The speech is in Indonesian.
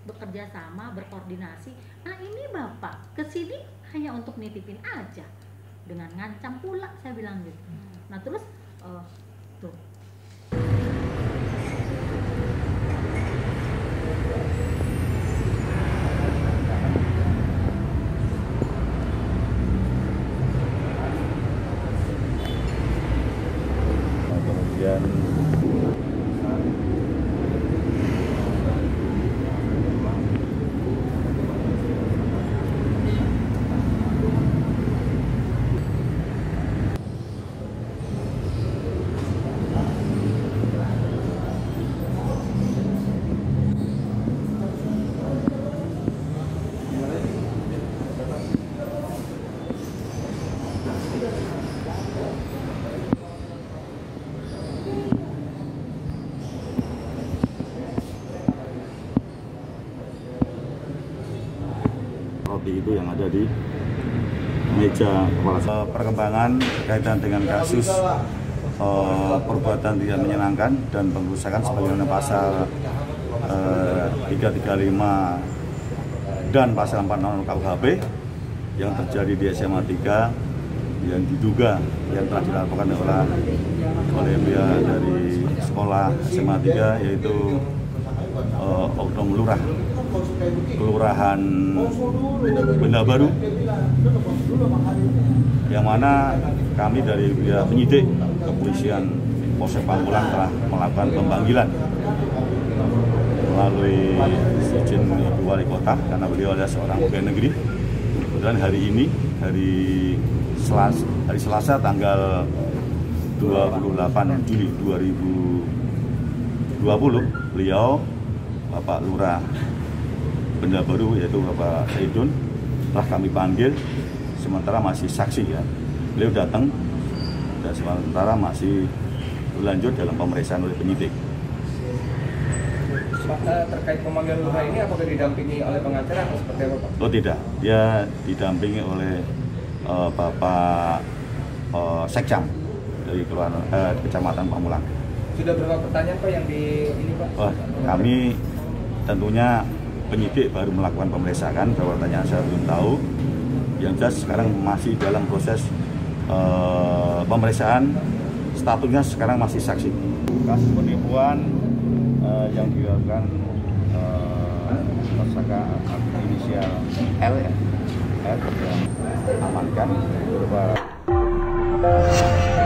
bekerja sama, berkoordinasi. Nah ini Bapak kesini hanya untuk nitipin aja, dengan ngancam pula saya bilang gitu. Nah terus tuh. Kemudian roti itu yang ada di meja kepala. Perkembangan kaitan dengan kasus perbuatan tidak menyenangkan dan pengerusakan sebagaimana pasal 335 dan pasal 46 KUHP yang terjadi di SMA 3 yang diduga yang telah dilaporkan oleh pihak dari sekolah SMA 3 yaitu Oknum Lurah Kelurahan Benda Baru, yang mana kami dari pihak penyidik kepolisian Polsek Pamulang telah melakukan pemanggilan melalui izin Ibu Wali Kota karena beliau adalah seorang pegawai negeri. Kemudian hari ini, hari Selasa tanggal 28 Juli 2020, beliau Bapak Lurah Benda Baru yaitu Bapak Saidun telah kami panggil, sementara masih saksi ya. Beliau datang dan sementara masih berlanjut dalam pemeriksaan oleh penyidik. Terkait pemanggilan Lurah ini apakah didampingi oleh pengacara atau seperti apa Pak? Oh tidak, dia didampingi oleh Bapak Sekcam dari Kecamatan Pamulang. Sudah berapa pertanyaan Pak yang di ini Pak? Kami tentunya penyidik baru melakukan pemeriksaan, beberapa pertanyaan saya belum tahu. Yang jelas sekarang masih dalam proses pemeriksaan, statusnya sekarang masih saksi. Kasus penipuan yang dilakukan tersangka inisial L ya, L yang amankan beberapa